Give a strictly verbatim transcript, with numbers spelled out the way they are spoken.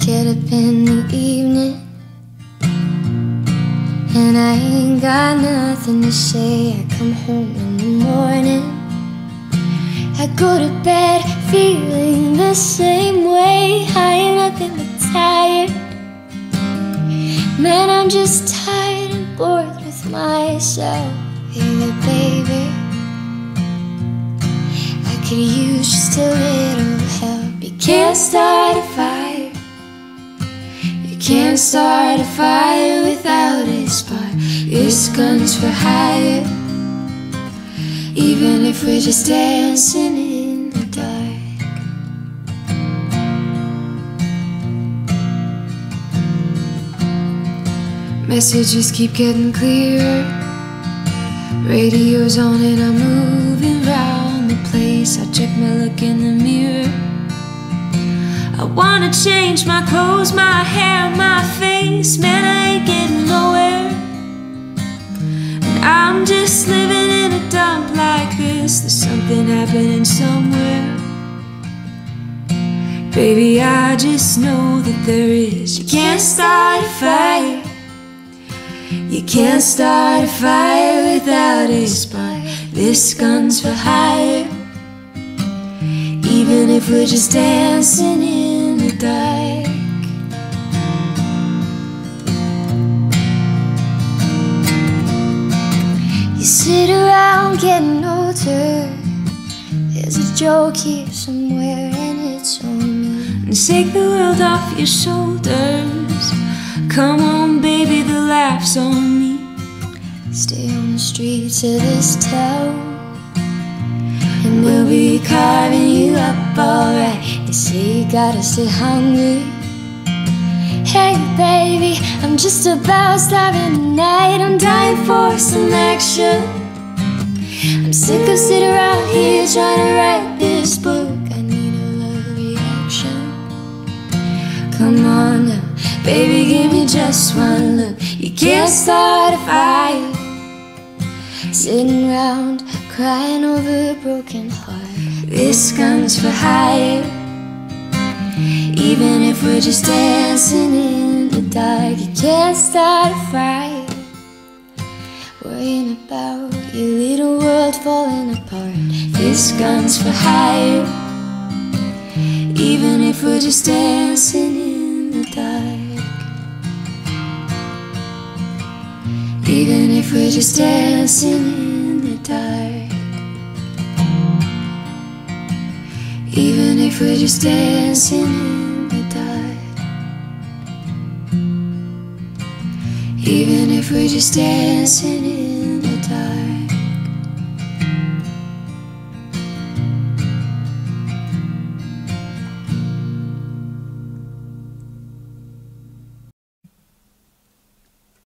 get up in the evening and I ain't got nothing to say. I come home in the morning, I go to bed feeling the same way. I ain't nothing but tired. Man, I'm just tired and bored with myself. Baby, baby, I could use just a little help. You can't start a fire, you can't start a fire without a spark. This gun's for hire, even if we're just dancing in the dark. Messages keep getting clearer, radio's on and I'm moving round the place. I check my look in the mirror, I wanna change my clothes, my hair, my face. Man, I ain't getting nowhere, and I'm just living in a dump like this. There's something happening somewhere. Baby, I just know that there is. You can't start a fire, you can't start a fire without a spark. This gun's for hire, even if we're just dancing in the dark. You sit around getting older, there's a joke here somewhere and it's on me. And take the world off your shoulders, come on baby, the laugh's on me. Stay on the streets of this town and we'll be carving you up alright. They say you gotta stay hungry. Hey baby, I'm just about starving tonight. I'm dying for some action, I'm sick of sitting around here trying to write this book. I need a love reaction. Come on now, baby, give me just one look. You can't start a fire sitting round crying over a broken heart. This gun's for hire, even if we're just dancing in the dark. You can't start a fire worrying about your little world falling apart. This gun's for hire, even if we're just dancing in the dark. Even if we're just dancing in the dark. Even if we're just dancing in the dark. Even if we're just dancing in